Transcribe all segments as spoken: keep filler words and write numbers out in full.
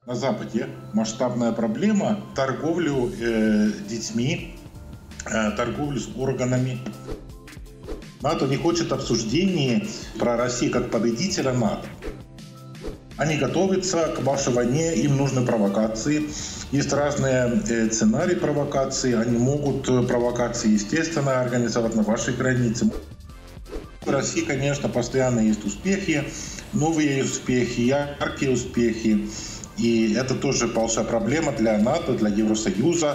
На Западе масштабная проблема торговлю э, детьми, э, торговлю с органами. НАТО не хочет обсуждений про Россию как победителя НАТО. Они готовятся к вашей войне, им нужны провокации. Есть разные э, сценарии провокации. Они могут провокации, естественно, организовать на вашей границе. В России, конечно, постоянно есть успехи, новые успехи, яркие успехи. И это тоже большая проблема для НАТО, для Евросоюза.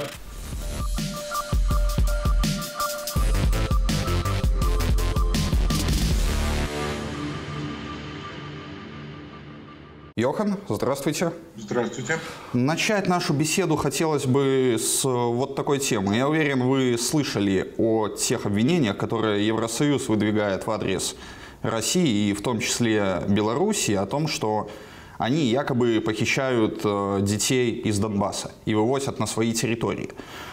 Йохан, здравствуйте. Здравствуйте. Начать нашу беседу хотелось бы с вот такой темы. Я уверен, вы слышали о тех обвинениях, которые Евросоюз выдвигает в адрес России и в том числе Белоруссии, о том, что они якобы похищают детей из Донбасса и вывозят на свои территории.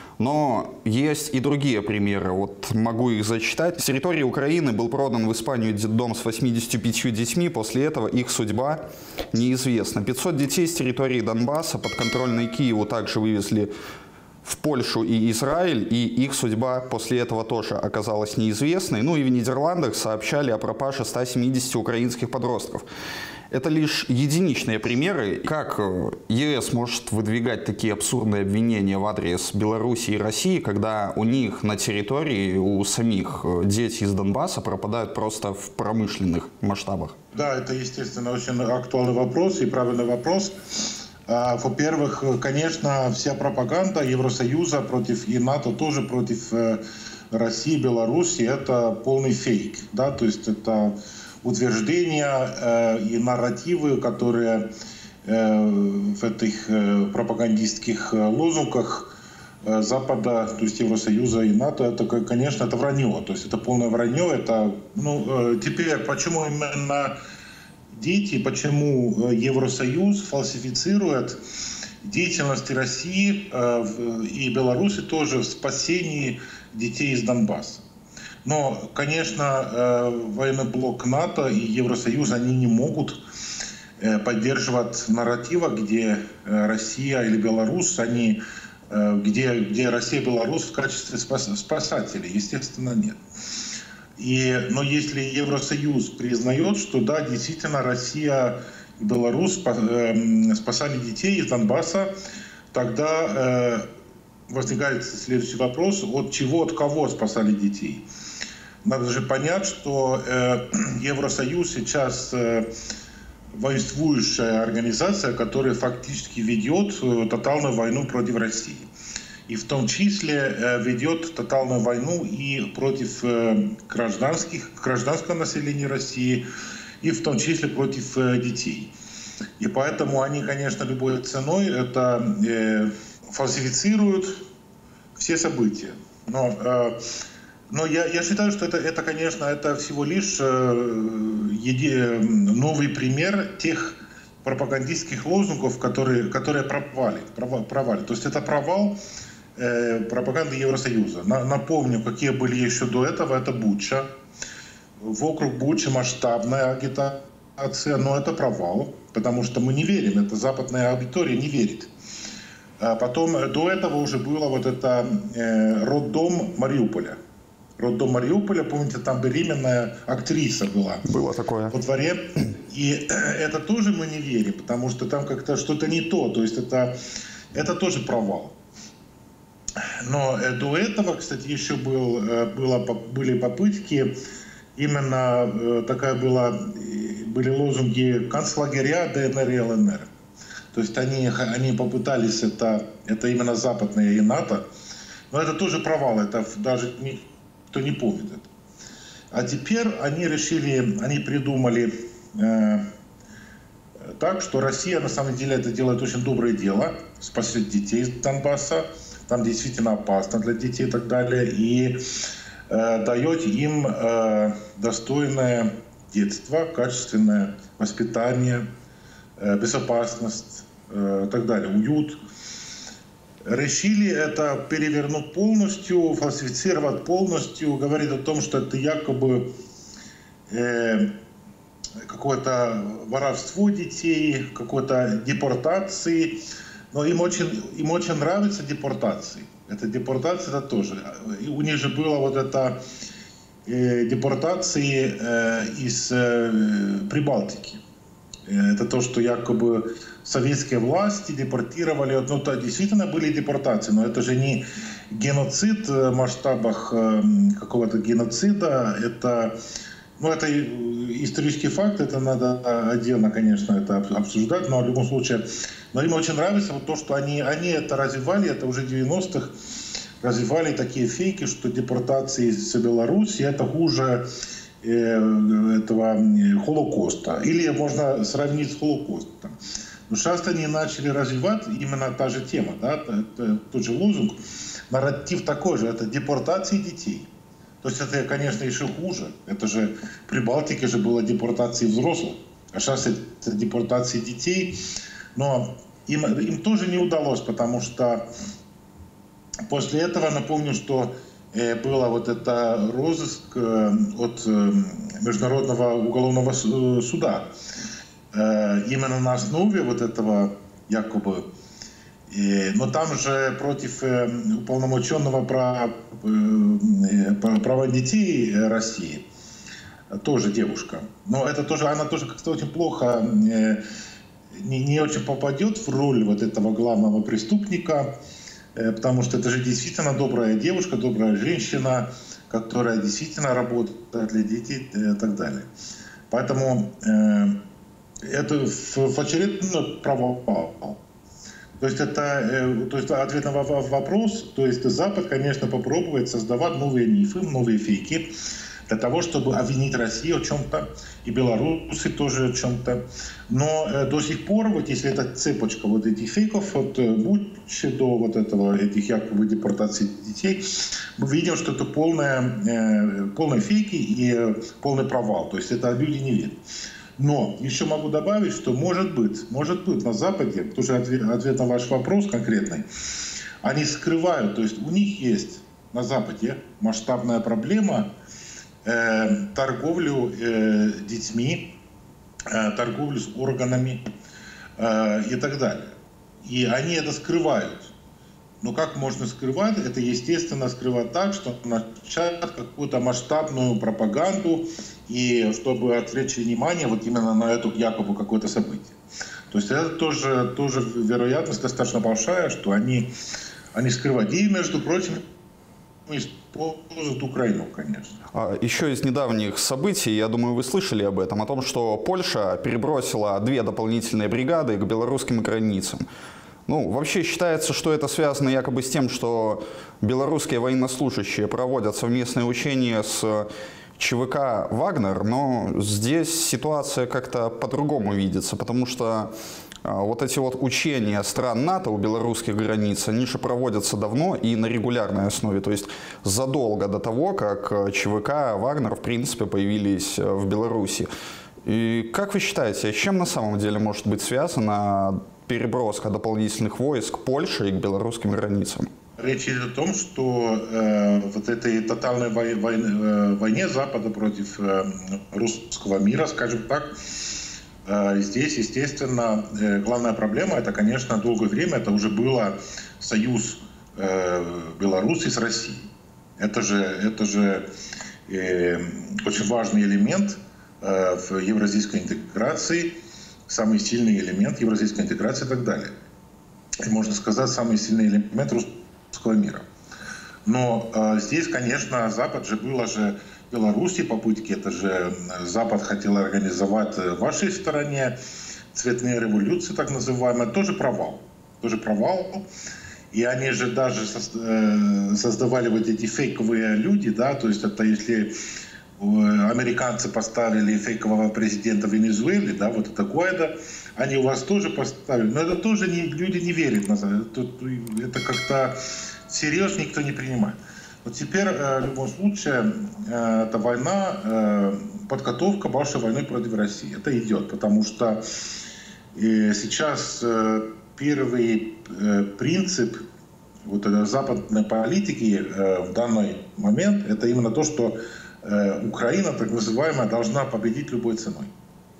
Но есть и другие примеры. Вот могу их зачитать. С территории Украины был продан в Испанию детдом с восьмидесятью пятью детьми. После этого их судьба неизвестна. пятьсот детей с территории Донбасса, подконтрольной Киеву, также вывезли в Польшу и Израиль. И их судьба после этого тоже оказалась неизвестной. Ну и в Нидерландах сообщали о пропаже ста семидесяти украинских подростков. Это лишь единичные примеры. Как ЕС может выдвигать такие абсурдные обвинения в адрес Беларуси и России, когда у них на территории, у самих дети из Донбасса пропадают просто в промышленных масштабах? Да, это, естественно, очень актуальный вопрос и правильный вопрос. Во-первых, конечно, вся пропаганда Евросоюза против и НАТО тоже против России, Беларуси, это полный фейк. Да? То есть это утверждения э, и нарративы, которые э, в этих э, пропагандистских лозунгах э, Запада, то есть Евросоюза и НАТО, это, конечно, это вранье. То есть это полное вранье. Это, ну, э, теперь, почему именно дети, почему Евросоюз фальсифицирует деятельность России э, и Беларуси тоже в спасении детей из Донбасса? Но, конечно, военный блок НАТО и Евросоюз, они не могут поддерживать нарратива, где Россия или Беларусь, они, где, где Россия и Беларусь в качестве спасателей. Естественно, нет. И, но если Евросоюз признает, что да, действительно, Россия и Беларусь спасали детей из Донбасса, тогда возникает следующий вопрос: от чего, от кого спасали детей? Надо же понять, что э, Евросоюз сейчас э, воинствующая организация, которая фактически ведет э, тотальную войну против России. И в том числе э, ведет тотальную войну и против э, гражданских, гражданского населения России, и в том числе против э, детей. И поэтому они, конечно, любой ценой это э, фальсифицируют все события. Но э, Но я, я считаю, что это, это, конечно, это всего лишь э, еди, новый пример тех пропагандистских лозунгов, которые, которые провали, провали, провали. То есть это провал э, пропаганды Евросоюза. На, напомню, какие были еще до этого. Это Буча. Вокруг Бучи масштабная агитация, но это провал, потому что мы не верим. Это западная аудитория не верит. А потом до этого уже было вот это э, роддом Мариуполя. Роддом Мариуполя, помните, там беременная актриса была. Было такое. Во дворе. И это тоже мы не верим, потому что там как-то что-то не то. То есть это, это тоже провал. Но до этого, кстати, еще был, было, были попытки, именно такая была, были лозунги концлагеря ДНР и ЛНР. То есть они, они попытались, это, это именно западные и НАТО. Но это тоже провал, это даже не... кто не помнит это. А теперь они решили, они придумали э, так, что Россия на самом деле это делает очень доброе дело, спасет детей из Донбасса, там действительно опасно для детей и так далее, и э, дает им э, достойное детство, качественное воспитание, э, безопасность э, и так далее, уют. Решили это перевернуть полностью, фальсифицировать полностью, говорит о том, что это якобы э, какое-то воровство детей, какой-то депортации. Но им очень, им очень нравятся депортации. Это депортация, это тоже. И у них же было вот это э, депортации э, из э, Прибалтики. Это то, что якобы советские власти депортировали. Ну, то действительно были депортации, но это же не геноцид в масштабах э, какого-то геноцида. Это, ну, это исторический факт, это надо отдельно, конечно, это обсуждать, но в любом случае. Но им очень нравится вот то, что они, они это развивали, это уже в девяностых развивали такие фейки, что депортации из Беларуси это хуже э, этого Холокоста. Или можно сравнить с Холокостом. Но сейчас они начали развивать именно та же тема, да, это, тот же лозунг, нарратив такой же, это депортации детей. То есть это, конечно, еще хуже. Это же при Балтике же было депортации взрослых, а сейчас это депортации детей. Но им, им тоже не удалось, потому что после этого, напомню, что э, было вот это розыск э, от э, Международного уголовного суда. Э, именно на основе вот этого якобы. Э, но там же против э, уполномоченного про, э, права детей России тоже девушка. Но это тоже, она тоже как-то очень плохо... Э, Не, не очень попадет в роль вот этого главного преступника, э, потому что это же действительно добрая девушка, добрая женщина, которая действительно работает для детей и так далее. Поэтому э, это в, в очередной провал. То есть это э, то есть ответ на вопрос, то есть Запад, конечно, попробует создавать новые мифы, новые фейки, для того, чтобы обвинить Россию в чем-то, и белорусы тоже в чем-то. Но э, до сих пор, вот если эта цепочка вот этих фейков, вот, будь до вот этого, этих якобы депортаций детей, мы видим, что это полная, э, полные фейки и э, полный провал. То есть это люди не верят. Но еще могу добавить, что может быть, может быть на Западе, тоже ответ, ответ на ваш вопрос конкретный, они скрывают, то есть у них есть на Западе масштабная проблема, Э, торговлю э, детьми, э, торговлю с органами э, и так далее. И они это скрывают. Но как можно скрывать? Это, естественно, скрывать так, что начать какую-то масштабную пропаганду, и чтобы отвлечь внимание вот именно на это якобы какое-то событие. То есть это тоже, тоже вероятность достаточно большая, что они, они скрывают. И, между прочим, используют Украину, конечно. Еще из недавних событий, я думаю, вы слышали об этом, о том, что Польша перебросила две дополнительные бригады к белорусским границам. Ну, вообще считается, что это связано якобы с тем, что белорусские военнослужащие проводят совместные учения с ЧВК «Вагнер», но здесь ситуация как-то по-другому видится, потому что вот эти вот учения стран НАТО у белорусских границ, они же проводятся давно и на регулярной основе, то есть задолго до того, как ЧВК «Вагнер» в принципе появились в Беларуси. И как вы считаете, с чем на самом деле может быть связана переброска дополнительных войск Польши к белорусским границам? Речь идет о том, что э, вот этой тотальной вой, вой, э, войне Запада против э, русского мира, скажем так, э, здесь, естественно, э, главная проблема, это, конечно, долгое время, это уже было союз э, Беларуси с Россией. Это же, это же э, очень важный элемент э, в евразийской интеграции, самый сильный элемент евразийской интеграции и так далее. И, можно сказать, самый сильный элемент русского мира. Но э, здесь, конечно, Запад же было же Беларуси попытки, это же Запад хотел организовать в вашей стороне цветные революции, так называемые, тоже провал. Тоже провал. И они же даже создавали вот эти фейковые люди, да, то есть это если американцы поставили фейкового президента в Венесуэле, да, вот это Гуайдо, они у вас тоже поставили, но это тоже не, люди не верят, это, это как-то всерьез никто не принимает. Вот теперь, в любом случае, эта война, подготовка большой войны против России, это идет, потому что сейчас первый принцип вот этой западной политики в данный момент, это именно то, что Украина, так называемая, должна победить любой ценой.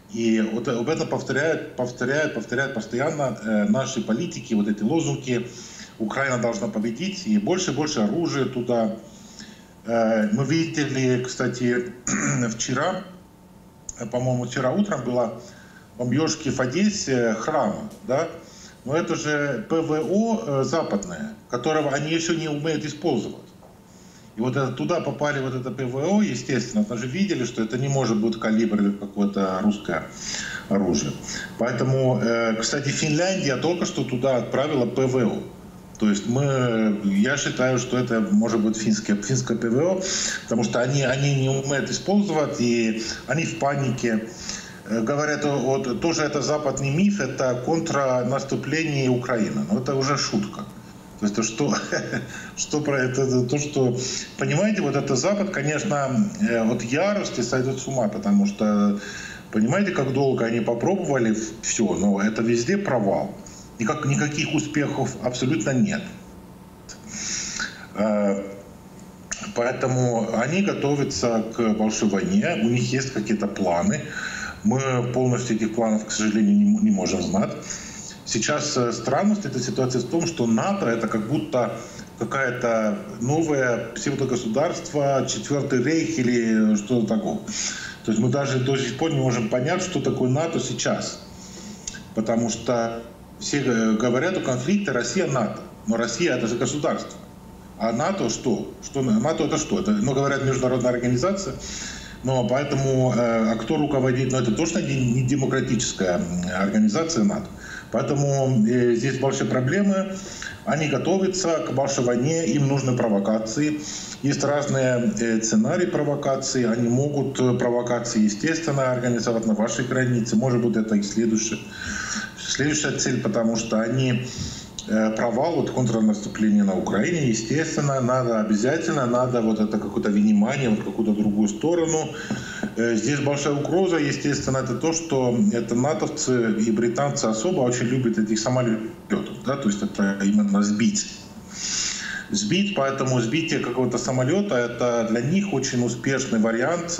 И вот об этом повторяют, повторяют, повторяют постоянно э, наши политики, вот эти лозунги. Украина должна победить, и больше и больше оружия туда. Э, мы видели, кстати, вчера, по-моему, вчера утром была бомбежки в Одессе храма, да? Но это же ПВО э, западное, которого они еще не умеют использовать. И вот это, туда попали вот это ПВО, естественно, мы же видели, что это не может быть калибр какое-то русское оружие. Поэтому, э, кстати, Финляндия только что туда отправила ПВО. То есть мы, я считаю, что это может быть финское, финское ПВО, потому что они, они не умеют использовать, и они в панике. Говорят, вот, тоже это западный миф, это контрнаступление Украины. Но это уже шутка. То есть, что, что про это, то, что, понимаете, вот это Запад, конечно, от ярости сойдет с ума, потому что, понимаете, как долго они попробовали все, но это везде провал. Никак, никаких успехов абсолютно нет. Поэтому они готовятся к большой войне, у них есть какие-то планы. Мы полностью этих планов, к сожалению, не, не можем знать. Сейчас странность этой ситуации в том, что НАТО — это как будто какое-то новое псевдогосударство, Четвертый рейх или что-то такое. То есть мы даже до сих пор не можем понять, что такое НАТО сейчас. Потому что все говорят о конфликте Россия-НАТО. Но Россия — это же государство. А НАТО что? что НАТО — это что? Это, ну, говорят, международная организация. Но поэтому, а кто руководит? Ну, это точно не демократическая организация НАТО. Поэтому э, здесь большие проблемы. Они готовятся к большой войне, им нужны провокации. Есть разные э, сценарии провокаций. Они могут провокации, естественно, организовать на вашей границе. Может быть, это и следующая, следующая цель, потому что они э, провал вот, контрнаступления на Украине. Естественно, надо обязательно, надо вот это какое-то внимание в какую-то другую сторону. Здесь большая угроза, естественно, это то, что это натовцы и британцы особо очень любят этих самолетов, да, то есть это именно сбить. Сбить, поэтому сбитие какого-то самолета — это для них очень успешный вариант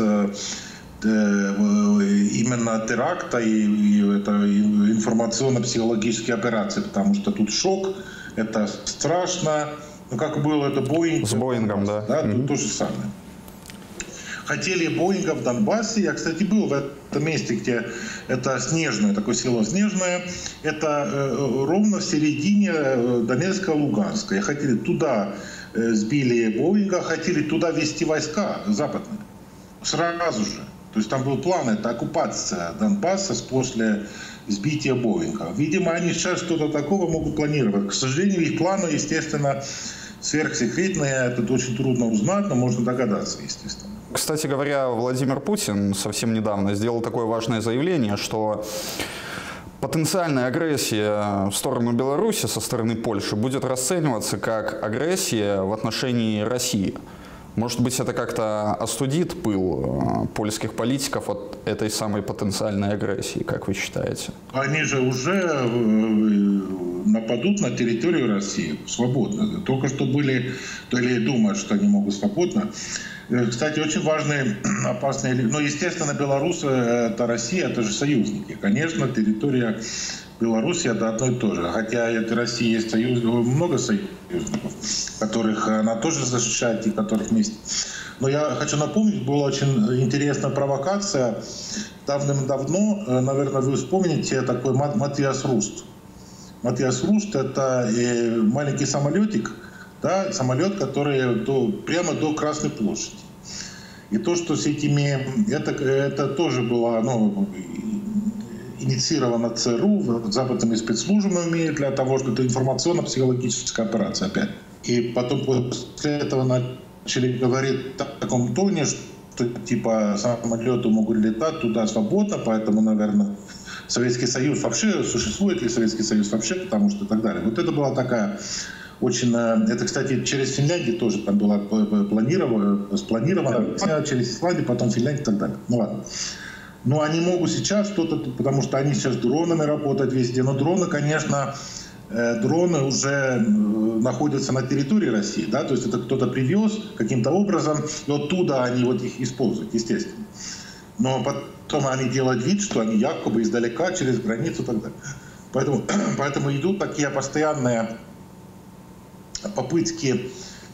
именно теракта и, и это информационно-психологические операции, потому что тут шок, это страшно, ну как было это Боинг. С Боингом, да. Да, тут mm-hmm. то же самое. Хотели Боинга в Донбассе. Я, кстати, был в этом месте, где это снежное, такое село Снежное. Это э, ровно в середине Донецка, Луганска. И хотели туда э, сбили Боинга, хотели туда вести войска западные. Сразу же. То есть там был план, это оккупация Донбасса после сбития Боинга. Видимо, они сейчас что-то такого могут планировать. К сожалению, их планы, естественно, сверхсекретные. Это очень трудно узнать, но можно догадаться, естественно. Кстати говоря, Владимир Путин совсем недавно сделал такое важное заявление, что потенциальная агрессия в сторону Беларуси со стороны Польши будет расцениваться как агрессия в отношении России. Может быть, это как-то остудит пыл польских политиков от этой самой потенциальной агрессии, как вы считаете? Они же уже нападут на территорию России свободно. Только что были, то или думают, что они могут свободно. Кстати, очень важные, опасные... Ну, естественно, белорусы — это Россия, это же союзники. Конечно, территория Беларуси — это одно и то же. Хотя это Россия есть союз... много союзников, которых она тоже защищает и которых вместе. Но я хочу напомнить, была очень интересная провокация. Давным-давно, наверное, вы вспомните, такой Матиас Руст. Матиас Руст — это маленький самолетик, да, самолет, который до, прямо до Красной площади. И то, что с этими... Это, это тоже было ну, инициировано ЦРУ, западными спецслужбами для того, что это информационно-психологическая операция опять. И потом после этого начали говорить в таком тоне, что типа самолеты могут летать туда свободно, поэтому, наверное, Советский Союз вообще, существует ли Советский Союз вообще, потому что и так далее. Вот это была такая... Очень, это, кстати, через Финляндию тоже там было планировано, спланировано, через Исландию, потом Финляндию и так далее. Ну ладно. Но они могут сейчас что-то, потому что они сейчас дронами работают везде. Но дроны, конечно, дроны уже находятся на территории России, да, то есть это кто-то привез каким-то образом, и оттуда они вот их используют, естественно. Но потом они делают вид, что они якобы издалека, через границу и так далее. Поэтому, поэтому идут такие постоянные попытки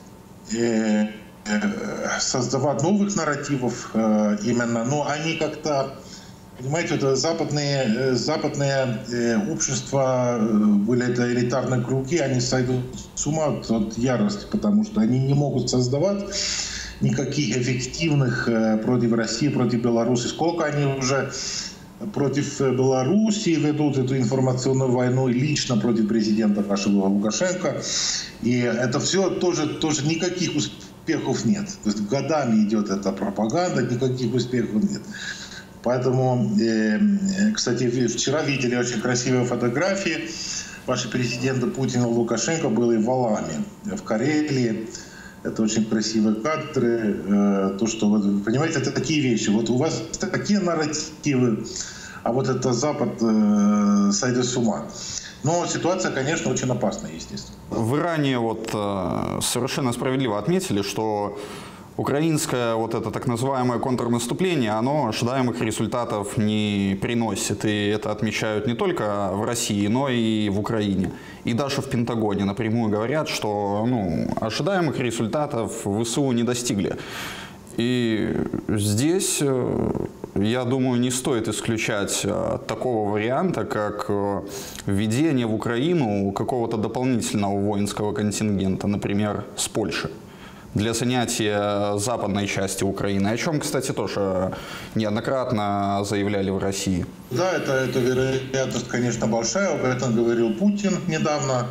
э, э, создавать новых нарративов э, именно, но они как-то, понимаете, это западные, западные э, общества, были это элитарные круги, они сойдут с ума от, от ярости, потому что они не могут создавать никаких эффективных э, против России, против Беларуси. Сколько они уже против Белоруссии ведут эту информационную войну, лично против президента нашего Лукашенко. И это все тоже, тоже никаких успехов нет. То есть годами идет эта пропаганда, никаких успехов нет. Поэтому, э, кстати, вчера видели очень красивые фотографии. Ваши президенты Путин и Лукашенко были в Аламе, в Карелии. Это очень красивые кадры. Э, то, что, вы понимаете, это такие вещи. Вот у вас такие нарративы, а вот это Запад э, сойдет с ума. Но ситуация, конечно, очень опасная, естественно. Вы ранее вот э, совершенно справедливо отметили, что украинское вот это так называемое контрнаступление, оно ожидаемых результатов не приносит. И это отмечают не только в России, но и в Украине. И даже в Пентагоне напрямую говорят, что ну, ожидаемых результатов ВСУ не достигли. И здесь, я думаю, не стоит исключать такого варианта, как введение в Украину какого-то дополнительного воинского контингента, например, с Польши, для занятия западной части Украины, о чем, кстати, тоже неоднократно заявляли в России. Да, это, это вероятность, конечно, большая. Об этом говорил Путин недавно.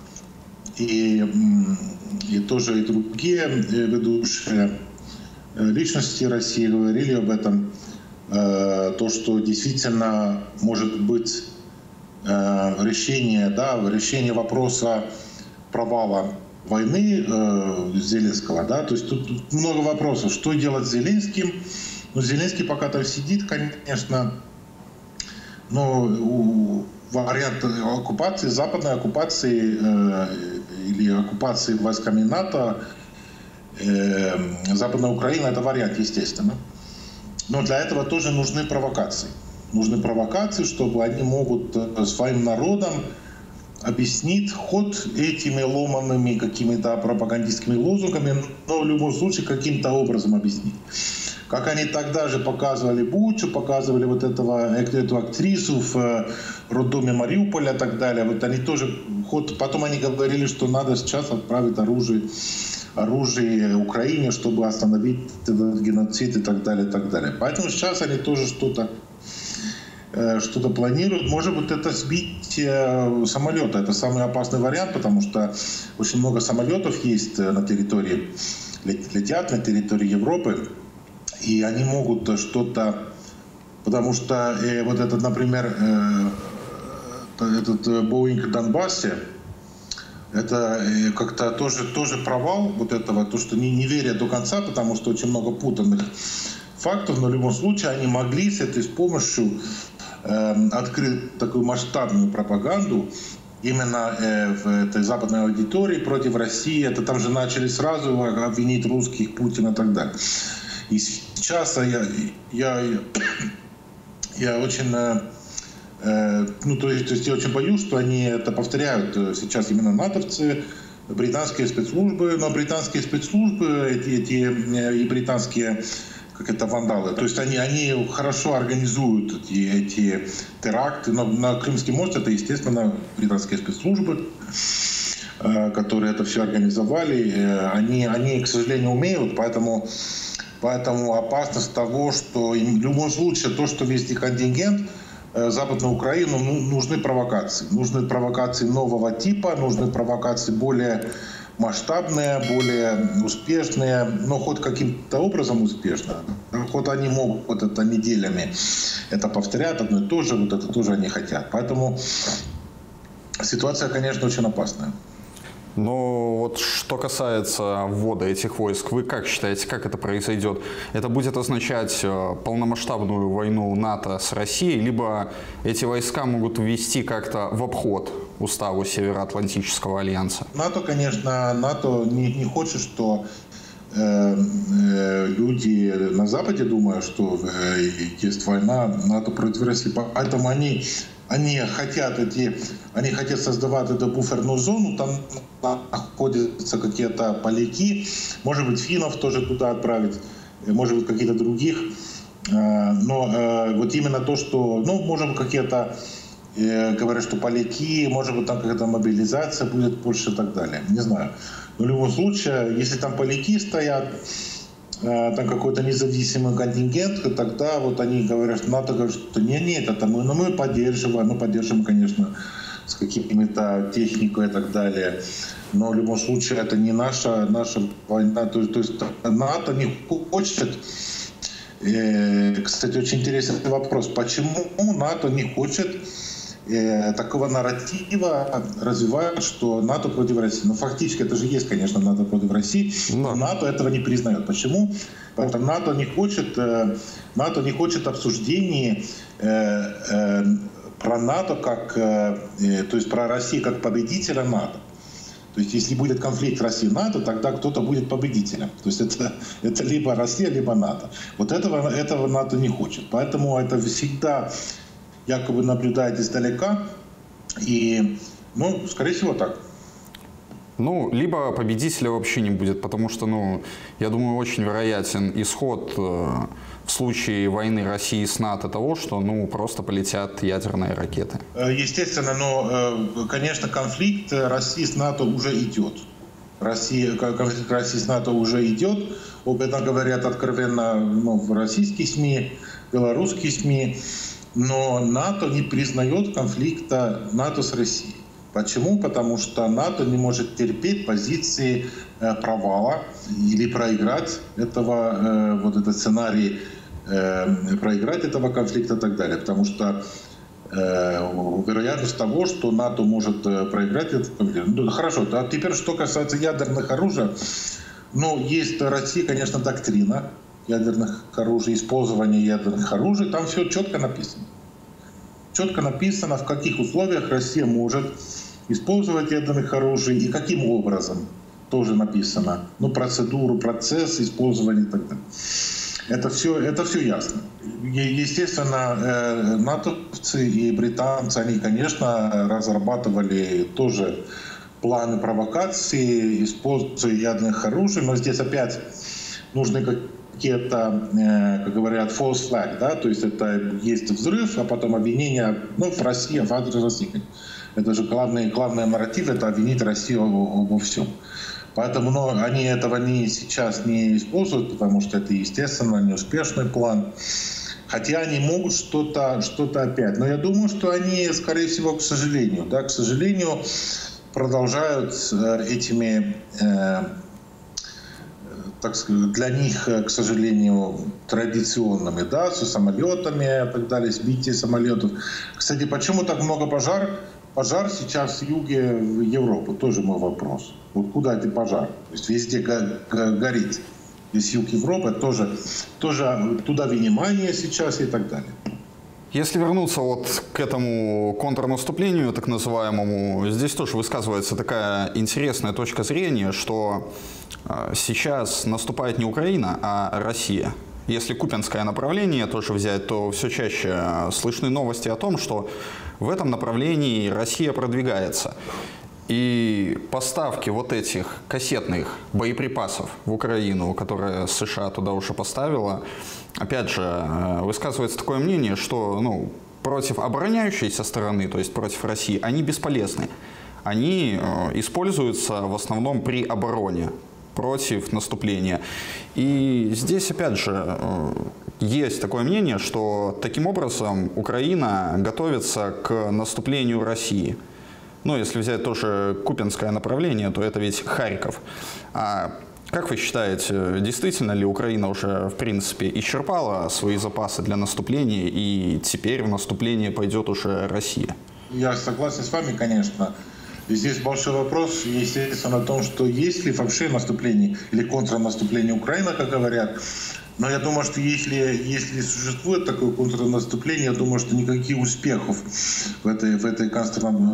И, и тоже и другие ведущие личности России говорили об этом. То, что действительно может быть решение, да, решение вопроса провала войны э, Зеленского, да, то есть тут, тут много вопросов, что делать с Зеленским. Ну, Зеленский пока там сидит, конечно, но у, вариант оккупации, западной оккупации э, или оккупации войсками НАТО, э, Западная Украина — это вариант, естественно. Но для этого тоже нужны провокации. Нужны провокации, чтобы они могут своим народам объяснить ход этими ломанными какими-то пропагандистскими лозунгами, но в любом случае каким-то образом объяснить. Как они тогда же показывали Бучу, показывали вот этого, эту актрису в роддоме Мариуполя и так далее. Вот они тоже ход. Потом они говорили, что надо сейчас отправить оружие, оружие Украине, чтобы остановить этот геноцид и так далее, и так далее. Поэтому сейчас они тоже что-то что-то планируют. Может быть, это сбить э, самолеты. Это самый опасный вариант, потому что очень много самолетов есть на территории, летят на территории Европы, и они могут что-то, потому что э, вот этот, например, э, этот Боинг в Донбассе, это э, как-то тоже, тоже провал вот этого, то, что не, не верят до конца, потому что очень много путанных фактов, но в любом случае они могли с этой с помощью э, открыть такую масштабную пропаганду именно э, в этой западной аудитории против России. Это там же начали сразу обвинить русских, Путина и так далее. И сейчас я, я, я очень, э, ну, то есть, то есть я очень боюсь, что они это повторяют сейчас именно натовцы, британские спецслужбы, но британские спецслужбы эти, эти и британские как это вандалы. То есть они, они хорошо организуют эти, эти теракты. Но на Крымский мост это, естественно, британские спецслужбы, которые это все организовали. Они, они к сожалению, умеют, поэтому, поэтому опасность того, что им в любом случае то, что вести контингент Западную Украину, ну, нужны провокации. Нужны провокации нового типа, нужны провокации более масштабные, более успешные, но хоть каким-то образом успешно. Хоть они могут вот это неделями это повторять одно и то же, вот это тоже они хотят. Поэтому ситуация, конечно, очень опасная. Но вот что касается ввода этих войск, вы как считаете, как это произойдет? Это будет означать полномасштабную войну НАТО с Россией, либо эти войска могут ввести как-то в обход уставу Североатлантического альянса? НАТО, конечно, НАТО не, не хочет, что люди на Западе думают, что есть война НАТО против России. Поэтому они, они хотят эти, они хотят создавать эту буферную зону, там находятся какие-то поляки, может быть, финнов тоже туда отправить, может быть, каких-то других. Но вот именно то, что, ну, может быть, какие-то говорят, что поляки, может быть, там какая-то мобилизация будет больше и так далее. Не знаю. Но в любом случае, если там поляки стоят, там какой-то независимый контингент, тогда вот они говорят, что НАТО говорит, что нет, нет, это мы, но мы поддерживаем, мы поддерживаем, конечно, с какими-то техникой и так далее. Но в любом случае это не наша, наша война. То, то есть НАТО не хочет. Кстати, очень интересный вопрос. Почему НАТО не хочет такого нарратива развивают, что НАТО против России. Ну, фактически это же есть, конечно, НАТО против России, но НАТО этого не признает. Почему? Потому что НАТО не хочет, НАТО не хочет обсуждений про НАТО как, то есть про Россию как победителя НАТО. То есть если будет конфликт России и НАТО, тогда кто-то будет победителем. То есть это, это либо Россия, либо НАТО. Вот этого, этого НАТО не хочет. Поэтому это всегда якобы наблюдает издалека, и, ну, скорее всего, так. Ну, либо победителя вообще не будет, потому что, ну, я думаю, очень вероятен исход э, в случае войны России с НАТО того, что, ну, просто полетят ядерные ракеты. Естественно, но, конечно, конфликт России с НАТО уже идет. Россия, конфликт России с НАТО уже идет. Об этом говорят откровенно, ну, в российские СМИ, белорусские СМИ. Но НАТО не признает конфликта НАТО с Россией. Почему? Потому что НАТО не может терпеть позиции э, провала или проиграть этого, э, вот этот сценарий, э, проиграть этого конфликта и так далее. Потому что э, вероятность того, что НАТО может э, проиграть этот конфликт. Ну, хорошо, а теперь что касается ядерных оружий. Ну, есть в России, конечно, доктрина ядерных оружий, использования ядерных оружий, там все четко написано. Четко написано, в каких условиях Россия может использовать ядерных оружий и каким образом, тоже написано. Ну, процедуру, процесс использования и так далее. Это все, это все ясно. Естественно, натовцы и британцы, они, конечно, разрабатывали тоже планы провокации, использования ядерных оружий, но здесь опять нужны какие-то, как говорят, false flag, да, то есть это есть взрыв, а потом обвинение, ну, в России, в адрес России. Это же главный, главный нарратив, это обвинить Россию во всем. Поэтому, ну, они этого не, сейчас не используют, потому что это, естественно, неуспешный план. Хотя они могут что-то, что-то опять. Но я думаю, что они, скорее всего, к сожалению, да, к сожалению, продолжают этими, э, так сказать, для них, к сожалению, традиционными, да, со самолетами и так далее, сбитие самолетов. Кстати, почему так много пожар? Пожар сейчас в юге Европы, тоже мой вопрос. Вот куда это пожар? То есть везде горит. Весь юг Европы, тоже, тоже туда внимание сейчас и так далее. Если вернуться вот к этому контрнаступлению, так называемому, здесь тоже высказывается такая интересная точка зрения, что сейчас наступает не Украина, а Россия. Если купинское направление тоже взять, то все чаще слышны новости о том, что в этом направлении Россия продвигается. И поставки вот этих кассетных боеприпасов в Украину, которые США туда уже поставила, опять же, высказывается такое мнение, что, ну, против обороняющейся стороны, то есть против России, они бесполезны. Они используются в основном при обороне, против наступления. И здесь, опять же, есть такое мнение, что таким образом Украина готовится к наступлению России. Ну, если взять тоже купинское направление, то это ведь Харьков. А как вы считаете, действительно ли Украина уже, в принципе, исчерпала свои запасы для наступления, и теперь в наступление пойдет уже Россия? Я согласен с вами, конечно. И здесь большой вопрос, естественно, о том, что есть ли вообще наступление или контрнаступление Украины, как говорят. Но я думаю, что если, если существует такое контрнаступление, я думаю, что никаких успехов в этой, в этой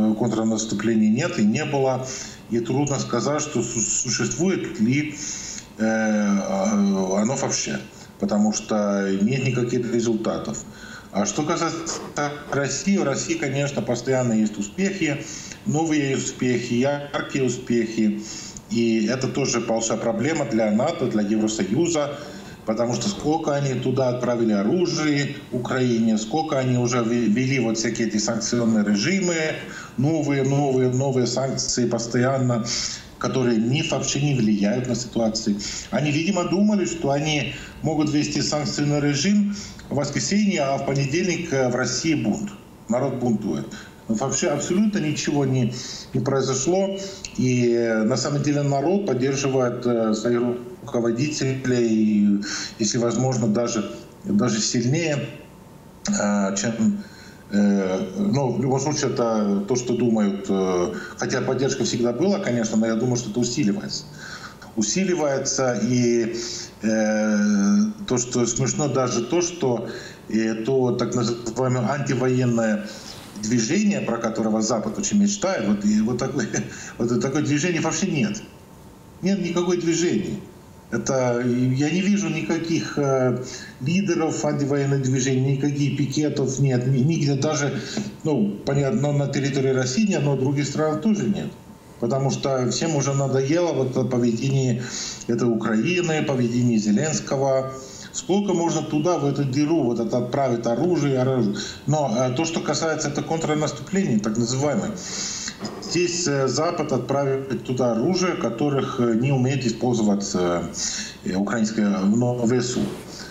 контрнаступлении нет и не было. И трудно сказать, что существует ли оно вообще, потому что нет никаких результатов. А что касается России, в России, конечно, постоянно есть успехи, новые успехи, яркие успехи. И это тоже большая проблема для НАТО, для Евросоюза, потому что сколько они туда отправили оружие Украине, сколько они уже ввели вот всякие эти санкционные режимы, новые, новые, новые санкции постоянно, которые ни, вообще не влияют на ситуацию. Они, видимо, думали, что они могут ввести санкционный режим в воскресенье, а в понедельник в России бунт. Народ бунтует. Но вообще абсолютно ничего не, не произошло. И на самом деле народ поддерживает своих руководителей, если возможно, даже, даже сильнее, чем... Ну, в любом случае, это то, что думают. Хотя поддержка всегда была, конечно, но я думаю, что это усиливается. Усиливается, и э, то, что смешно, даже то, что э, то так называемое антивоенное движение, про которое Запад очень мечтает, вот, и вот, такое, вот такое движение вообще нет. Нет никакой движения. Это, я не вижу никаких э, лидеров антивоенных движений, никаких пикетов нет, нигде даже, ну, понятно, на территории России нет, но в других странах тоже нет. Потому что всем уже надоело вот поведение этой Украины, поведение Зеленского. Сколько можно туда, в эту дыру, вот это отправить оружие, оружие. Но э, то, что касается это контрнаступления, так называемое, здесь Запад отправит туда оружие, которых не умеет использовать украинское ВСУ.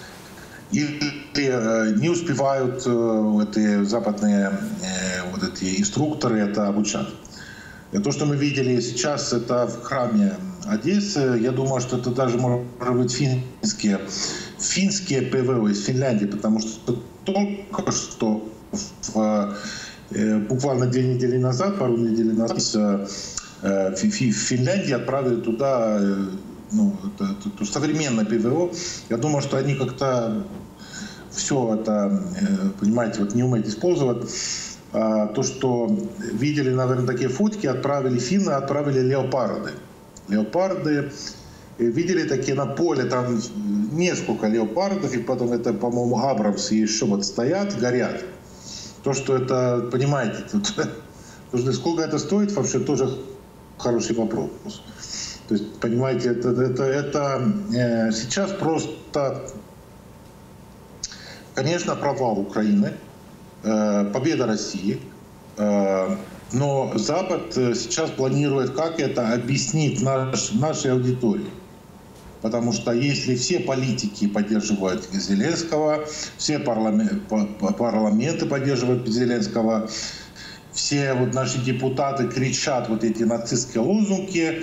Или не успевают эти западные вот эти инструкторы это обучать. И то, что мы видели сейчас, это в храме Одессы, я думаю, что это даже может быть финские, финские ПВО из Финляндии, потому что только что в буквально две недели назад, пару недель назад, в Финляндии отправили туда ну, это, это, современное ПВО. Я думаю, что они как-то все это, понимаете, вот не умеют использовать. А, то, что видели, наверное, такие фотки, отправили финны, отправили леопарды. Леопарды. Видели такие на поле, там несколько леопардов, и потом это, по-моему, Абрамсы еще вот стоят, горят. То, что это, понимаете, тут, сколько это стоит, вообще тоже хороший вопрос. То есть, понимаете, это, это, это э, сейчас просто, конечно, провал Украины, э, победа России, э, но Запад сейчас планирует, как это объяснить наш, нашей аудитории. Потому что если все политики поддерживают Зеленского, все парламент, парламенты поддерживают Зеленского, все вот наши депутаты кричат вот эти нацистские лозунги,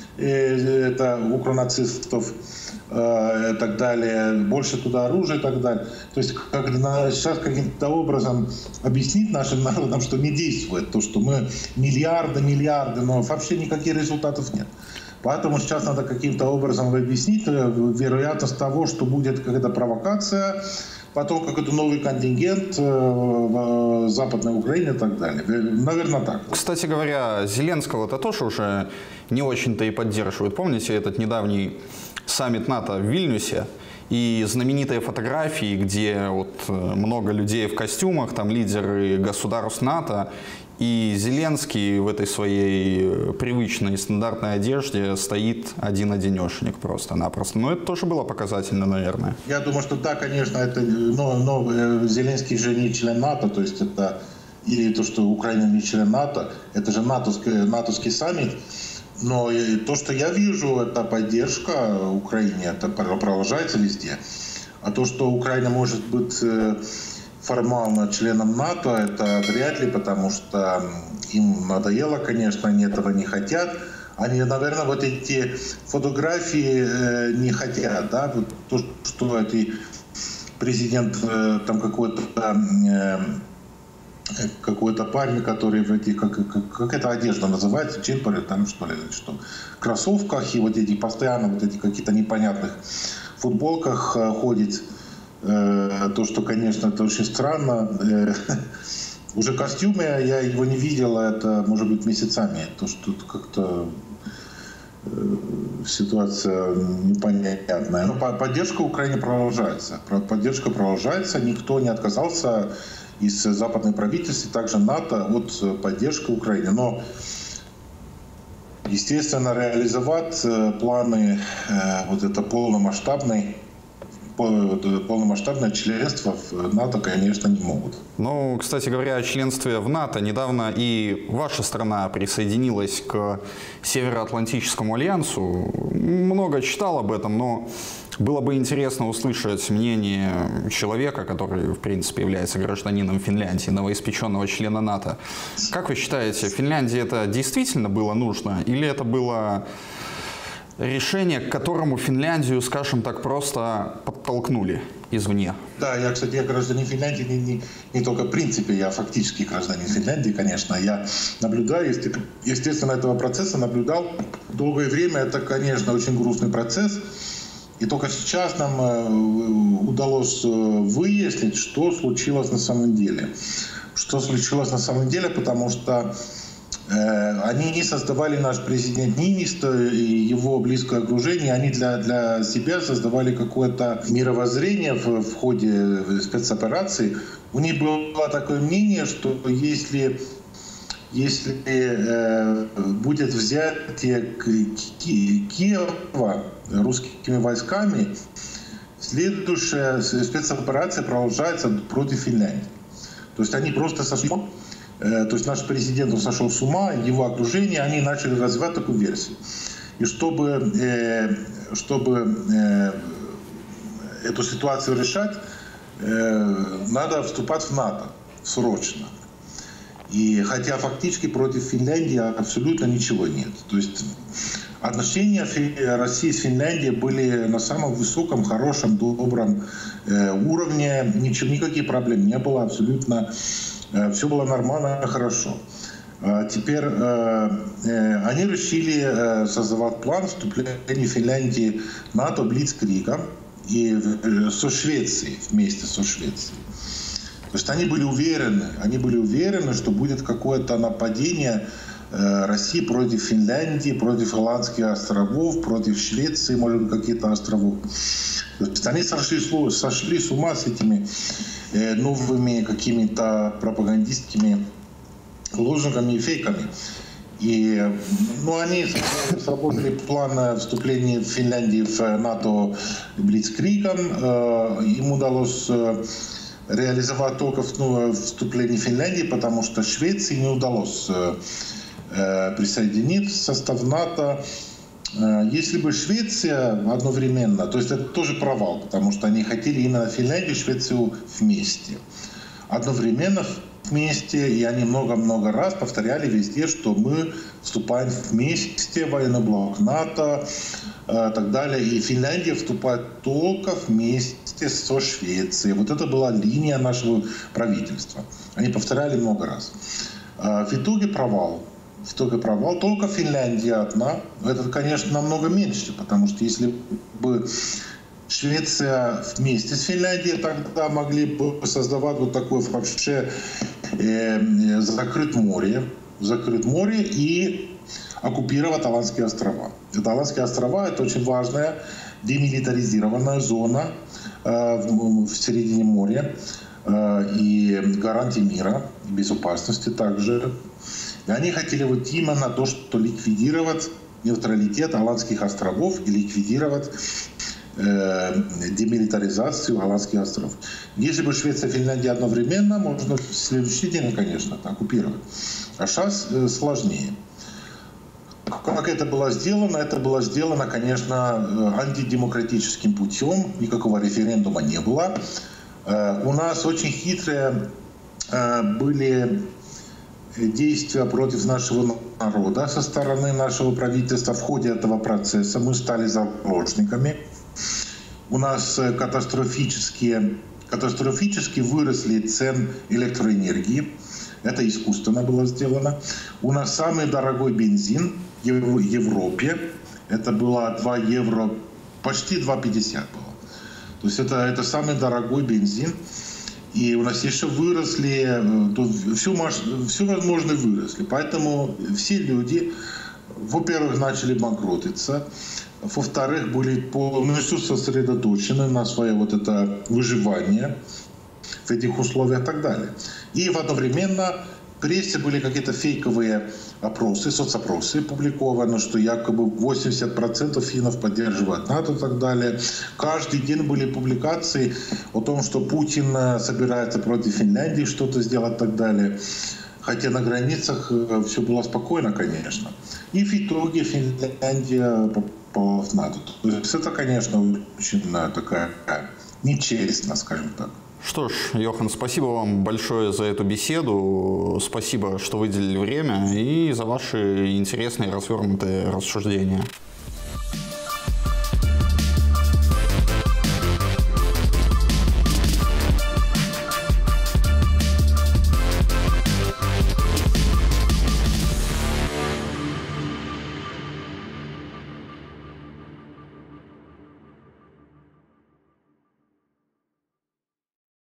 это укронацистов и так далее, больше туда оружия и так далее. То есть как, сейчас каким-то образом объяснить нашим народам, что не действует, то, что мы миллиарды, миллиарды, но вообще никаких результатов нет. Поэтому сейчас надо каким-то образом объяснить вероятность того, что будет какая-то провокация, потом какой-то новый контингент в Западной Украине и так далее. Наверное, так. Кстати говоря, Зеленского-то тоже уже не очень-то и поддерживают. Помните этот недавний саммит НАТО в Вильнюсе? И знаменитые фотографии, где вот много людей в костюмах, там лидеры государств НАТО, и Зеленский в этой своей привычной стандартной одежде стоит один-одинешенек просто-напросто. Но это тоже было показательно, наверное. Я думаю, что да, конечно, это, но, но Зеленский же не член НАТО, то есть это, или то, что Украина не член НАТО, это же натовский, натовский саммит. Но то, что я вижу, это поддержка Украине, это продолжается везде. А то, что Украина может быть формально членом НАТО, это вряд ли, потому что им надоело, конечно, они этого не хотят. Они, наверное, вот эти фотографии э, не хотят, да, вот то, что это президент э, там какой-то э, какой-то парень, который в этих, как, как, как эта одежда называется, чемпоры, там что ли, что, в кроссовках и вот эти постоянно вот эти какие-то непонятных футболках э, ходит. То, что, конечно, это очень странно. Уже костюмы, я его не видел, это, может быть, месяцами. То, что как-то ситуация непонятная. Но поддержка Украине продолжается. Поддержка продолжается. Никто не отказался из западных правительств, также НАТО, от поддержки Украины. Но, естественно, реализовать планы вот это полномасштабной полномасштабное членство в НАТО, конечно, не могут. Ну, кстати говоря, о членстве в НАТО. Недавно и ваша страна присоединилась к Североатлантическому альянсу. Много читал об этом, но было бы интересно услышать мнение человека, который, в принципе, является гражданином Финляндии, новоиспеченного члена НАТО. Как вы считаете, Финляндии это действительно было нужно? Или это было решение, к которому Финляндию, скажем так, просто подтолкнули извне? Да, я, кстати, я гражданин Финляндии не, не, не только в принципе, я фактически гражданин Финляндии, конечно. Я наблюдаю, естественно, этого процесса наблюдал долгое время. Это, конечно, очень грустный процесс. И только сейчас нам удалось выяснить, что случилось на самом деле. Что случилось на самом деле, потому что они не создавали, наш президент Ниинистö и его близкое окружение, они для, для себя создавали какое-то мировоззрение в, в ходе спецоперации. У них было такое мнение, что если, если э, будет взятие Ки- Киева русскими войсками, следующая спецоперация продолжается против Финляндии. То есть они просто сошли. То есть наш президент сошел с ума, его окружение, они начали развивать такую версию. И чтобы, э, чтобы э, эту ситуацию решать, э, надо вступать в НАТО срочно. И хотя фактически против Финляндии абсолютно ничего нет. То есть отношения России с Финляндией были на самом высоком, хорошем, добром э, уровне. Ничего, никаких проблем не было абсолютно. Все было нормально, хорошо. Теперь э, э, они решили э, создавать план вступления Финляндии в НАТО блицкригом и э, со Швецией, вместе со Швецией. То есть они были уверены, они были уверены, что будет какое-то нападение э, России против Финляндии, против Голландских островов, против Швеции, может быть, каких-то островов. То есть они сошли, сошли с ума с этими э, новыми какими-то пропагандистскими лозунгами и фейками. И ну, они сработали план вступления Финляндии в НАТО блицкригом. Им удалось реализовать только ну, вступление Финляндии, потому что Швеции не удалось присоединиться в состав НАТО. Если бы Швеция одновременно, то есть это тоже провал, потому что они хотели именно Финляндию и Швецию вместе. Одновременно вместе, и они много-много раз повторяли везде, что мы вступаем вместе в военный блок НАТО и так далее. И Финляндия вступает только вместе со Швецией. Вот это была линия нашего правительства. Они повторяли много раз. В итоге провал. В итоге провал. Только Финляндия одна. Это, конечно, намного меньше, потому что если бы Швеция вместе с Финляндией тогда могли бы создавать вот такое вообще э, закрыть море, закрыть море и оккупировать Аландские острова. Это Аландские острова — это очень важная демилитаризированная зона э, в, в середине моря э, и гарантия мира и безопасности также. И они хотели вот именно то, что ликвидировать нейтралитет Аландских островов и ликвидировать э, демилитаризацию Аландских островов. Если бы Швеция и Финляндия одновременно, можно в следующий день, конечно, оккупировать. А сейчас э, сложнее. Как это было сделано? Это было сделано, конечно, антидемократическим путем. Никакого референдума не было. Э, у нас очень хитрые э, были действия против нашего народа со стороны нашего правительства. В ходе этого процесса мы стали заложниками. У нас катастрофически, катастрофически выросли цены электроэнергии. Это искусственно было сделано. У нас самый дорогой бензин в Европе. Это было два евро, почти два пятьдесят было. То есть это, это самый дорогой бензин. И у нас еще выросли, все, все возможное выросли. Поэтому все люди во-первых, начали банкротиться, во-вторых, были полностью сосредоточены на свое вот это выживание в этих условиях и так далее. И одновременно в прессе были какие-то фейковые опросы, соцопросы публикованы, что якобы восемьдесят процентов финнов поддерживают НАТО и так далее. Каждый день были публикации о том, что Путин собирается против Финляндии что-то сделать и так далее. Хотя на границах все было спокойно, конечно. И в итоге Финляндия попала в НАТО. То есть это, конечно, очень такая нечестно, скажем так. Что ж, Йохан, спасибо вам большое за эту беседу. Спасибо, что выделили время и за ваши интересные развернутые рассуждения.